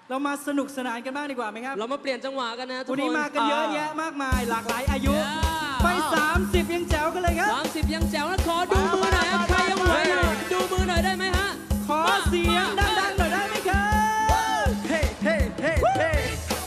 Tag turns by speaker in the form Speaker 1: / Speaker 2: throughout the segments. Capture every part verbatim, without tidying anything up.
Speaker 1: เรามาสนุกสนานกันบ้างดีกว่าไหมครับ
Speaker 2: เรามาเปลี่ยนจังหวะกันนะทุกคน
Speaker 1: วันนี้มากันเยอะแยะมากมายหลากหลายอายุไปสามสิบยังแจ๋วกันเลยครับ
Speaker 2: สามสิบยังแจ๋วนะขอดูมือหน่อยใครยังไหวดูมือหน่อยได้ไหมฮะ
Speaker 1: ขอเสียงดังๆหน่อยได้ไหมครับเฮ้เฮ้เฮ้เฮ้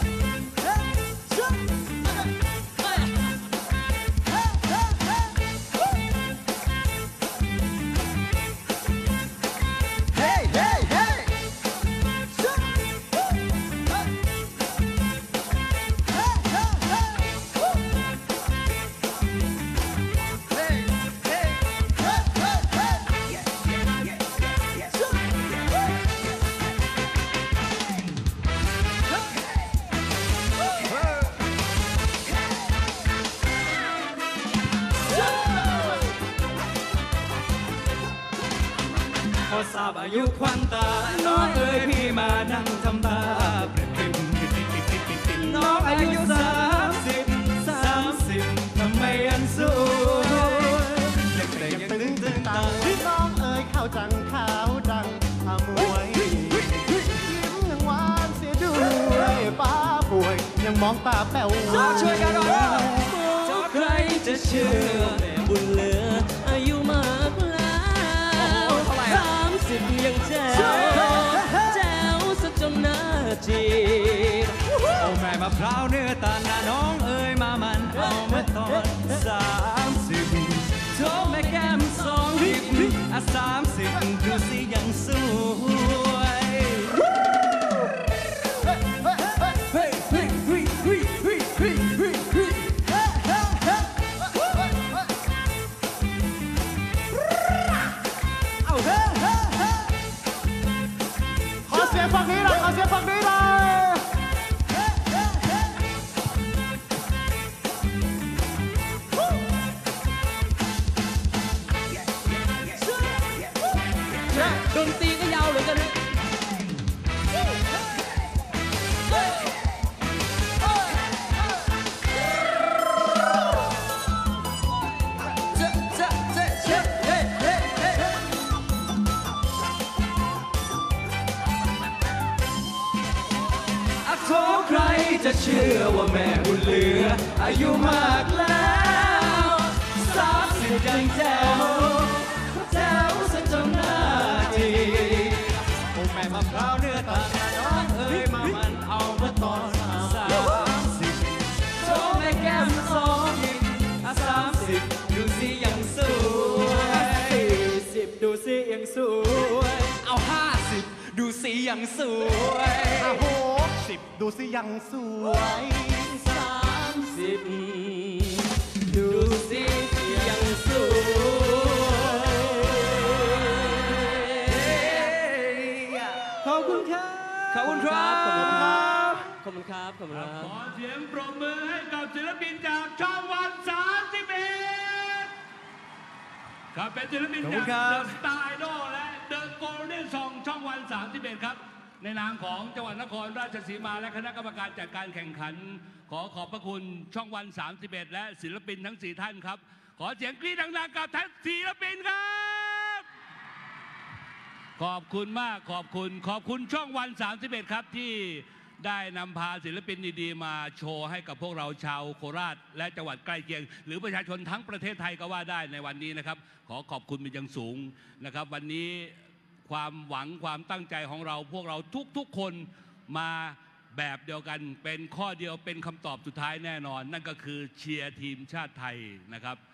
Speaker 1: พอทราบอายุควันตาน้องเอ๋ยพี่มานั่งทำตาประติมน้องอายุสามสิบสามสิบทำไมอันสวยเด็กๆยังตึงตึงตา
Speaker 3: น้องเอ๋ยข้าวจังขาวดังอมวยยิ้มยังหวานเสียด้วยป้าป่วยยังมองตาแป๋ว
Speaker 1: ช่วยกันหน่อย
Speaker 2: เจ้าใครจะเชื่อแม่บุญเหลืออายุมากแล้วสามสิบยังแจ๋วแจ๋วสักจนน่าจีบ
Speaker 1: โอ้แม่มะพร้าวเนื้อตาลน้องเอ๋ยมามันเอามาตอนสามสิบโชว์แม่แก้มสองริบอ่ะสามสิบดูสิยังสวย
Speaker 3: ฝั่งนี้เลยเอาเสียงฝั่งนี้เลย
Speaker 2: ดนตรีก็ยาวเหลือเกินนะ
Speaker 1: ใครจะเชื่อว่าแม่บุญเหลืออายุมากแล้วสามสิบยังแจ๋วแจ๋วซะจนน่าจีโอ้แม่มะพร้าวเนื้อตาลน้องเอ๋ยมามันเอามาตอนสามสิบโชว์แม่แก้มสองยิ้มอ่ะสามสิบดูสิยังสวยสี่สิบดูสิยังสวยเอาห้าสิบดูสิยังสวย
Speaker 3: โอ้โหสิบดูสิยังสวย
Speaker 2: สามสิบดูสิยังสวย
Speaker 1: ขอบคุณครับ
Speaker 2: ขอบคุณครับขอบคุณครับขอบคุณครับขอบคุณครับ
Speaker 4: ขอเสียงปรบมือให้กับศิลปินจากช่องวันสามสิบเอ็ดครับเป็นศิลปินจาก The Star Idol และ The Golden Song ช่องวันสามสิบเอ็ดครับในนามของจังหวัดนครราชสีมาและคณะกรรมการจัดการแข่งขันขอขอบพระคุณช่องวันสามสิบเอ็ดและศิลปินทั้งสี่ท่านครับขอเสียงกรี๊ดดังๆกับทั้งศิลปินครับขอบคุณมากขอบคุณขอบคุณช่องวันสามสิบเอ็ดครับที่ได้นำพาศิลปินดีๆมาโชว์ให้กับพวกเราชาวโคราชและจังหวัดใกล้เคียงหรือประชาชนทั้งประเทศไทยก็ว่าได้ในวันนี้นะครับขอขอบคุณเป็นอย่างสูงนะครับวันนี้ความหวังความตั้งใจของเราพวกเราทุกๆคนมาแบบเดียวกันเป็นข้อเดียวเป็นคำตอบสุดท้ายแน่นอนนั่นก็คือเชียร์ทีมชาติไทยนะครับ